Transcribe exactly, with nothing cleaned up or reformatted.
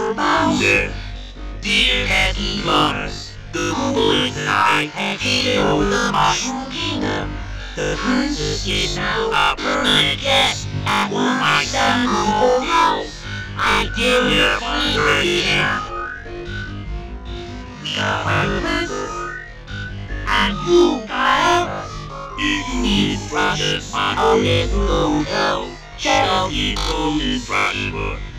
Bowser. Dear Happy Mars, the bullets I have healed the Mushroom Kingdom. The princess is now a permanent guest at my son's old house. I dare you find her here. We are one princess, and you can help us. If you need projects, my own is go help. Shall it go in forever?